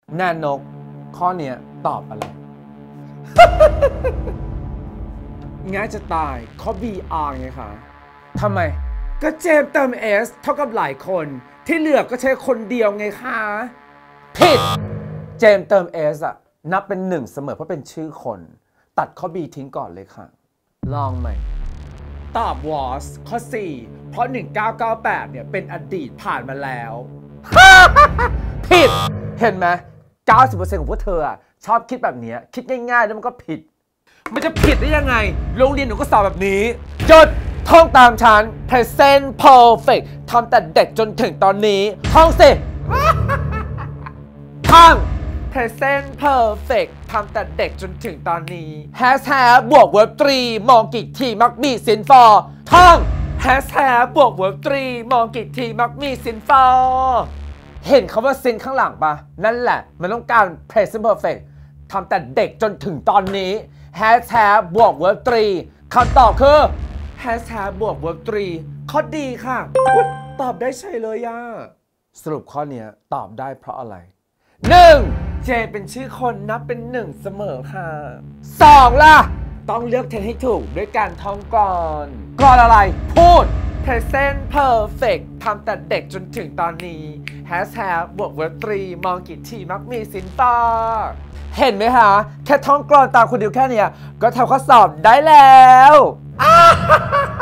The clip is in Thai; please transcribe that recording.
แนนนกข้อเนี้ยตอบอะไร ง่ายจะตายข้อ BR ไงคะทำไมก็เจมเติม S เท่ากับหลายคนที่เหลือก็ใช้คนเดียวไงคะผิดเจมเติม S อะนับเป็นหนึ่งเสมอเพราะเป็นชื่อคนตัดข้อ B ทิ้งก่อนเลยค่ะลองใหม่ตอบ was ข้อ 4 เพราะ 1998 เนี่ยเป็นอดีตผ่านมาแล้ว ผิดเห็นไหม 90% ของพวกเธอชอบคิดแบบนี้คิดง่ายๆแล้วมันก็ผิดมันจะผิดได้ยังไงโรงเรียนหนูก็สอนแบบนี้จดท่องตามฉัน present perfect ทำแต่เด็กจนถึงตอนนี้ท่องสิ ท่อง present perfect ทำแต่เด็กจนถึงตอนนี้ has บวก verb 3มองกี่ทีมักมี sin for ท่อง has บวก verb 3มองกี่ทีมักมี sin for เห็นคำว่า sin ข้างหลังปะนั่นแหละมันต้องการ present perfect ทำแต่เด็กจนถึงตอนนี้ has บวก verb 3คำตอบคือ has บวก verb 3ข้อดีค่ะตอบได้ใช่เลยย่าสรุปข้อนี้ตอบได้เพราะอะไร 1. เจเป็นชื่อคนนับเป็น1เสมอค่ะ 2. ล่ะต้องเลือกเทนให้ถูกด้วยการท่องก่อนอะไร พูด present perfect ทำแต่เด็กจนถึงตอนนี้ has บวก verb 3มองกี่ทีมักมีสินต่อเห็นไหมคะแค่ท่องกลอนตามคนเดียวแค่นี้ก็ทำข้อสอบได้แล้ว